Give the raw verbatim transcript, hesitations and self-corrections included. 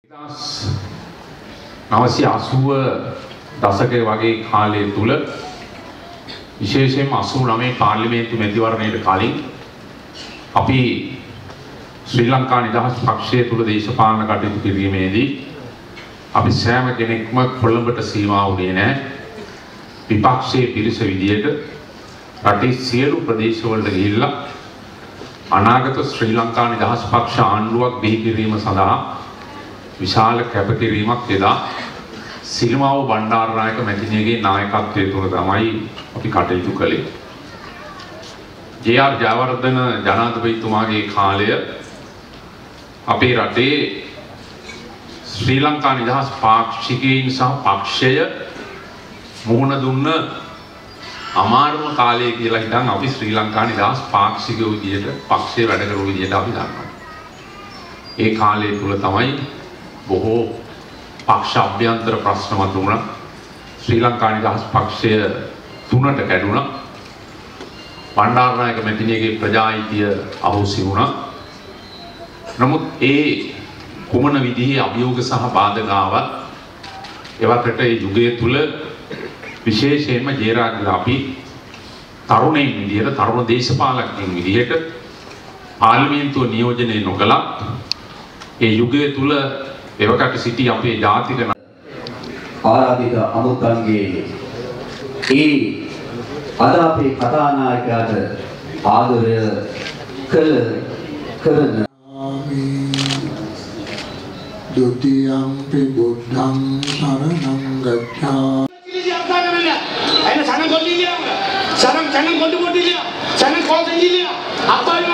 නවසිය අසූව දශකයේ වගේ කාලය තුල විශේෂයෙන්ම අසූ නවය පාර්ලිමේන්තු මැතිවරණයට කලින් අපි ශ්‍රී ලංකා නිදහස් පක්ෂය තුල දේශපාලන කටයුතු කිරීමේදී අපි සෑම කෙනෙක්ම කොළඹට සීමා වුණේ නැහැ. විපක්ෂයේ පිරිස විදියට රටේ සියලු ප්‍රදේශවලට ගිහිල්ලා අනාගත ශ්‍රී ලංකා නිදහස් පක්ෂ ආණ්ඩුවක් බිහි කිරීම සඳහා විශාල කැපකිරීමක් එදා සිරිමාවෝ බණ්ඩාරනායක මැතිණියගේ නායකත්වයේ තුල තමයි අපි කටයුතු කළේ. ජේ ආර් ජයවර්ධන ජනාධිපතිතුමාගේ කාලය අපේ රටේ ශ්‍රී ලංකා නිදහස් පාක්ෂිකයින් සහ පක්ෂය මුහුණ දුන්න අමාරුම කාලය කියලා හිතන් අපි ශ්‍රී ලංකා නිදහස් පාක්ෂිකයෝ විදියට පක්ෂයේ වැඩ කරපු විදියට අපි දන්නවා. ඒ කාලය තුල තමයි බොහෝ පක්ෂ අභ්‍යන්තර ප්‍රශ්න මතුවුණා. ශ්‍රී ලංකා නිදහස් පක්ෂය තුනට කැඩුණා. බණ්ඩාරනායක මැතිණියගේ ප්‍රජායිතිය අහෝසි වුණා. නමුත් ඒ කුමන විදිහේ අභියෝග සහ බාධක ආවත් එවකට ඒ යුගය තුල විශේෂයෙන්ම ජේරාග්ලා අපි තරුණයින් විදියට තරුණ දේශපාලකයන් විදියට පාර්ලිමේන්තුව නියෝජනය නොකළා. ඒ යුගය තුල එවකට සිටි අපේ ජාතික ආරාධිත අමුත්තන්ගේ ඒ අද අපේ කතානායකයාට ආදරය කළ කරන දුතියම්පි බුද්ධං සරණං ගච්ඡාමි. Ayo sana kau dia, sana sana kau tu kau dia, sana kau sendiri dia. Apa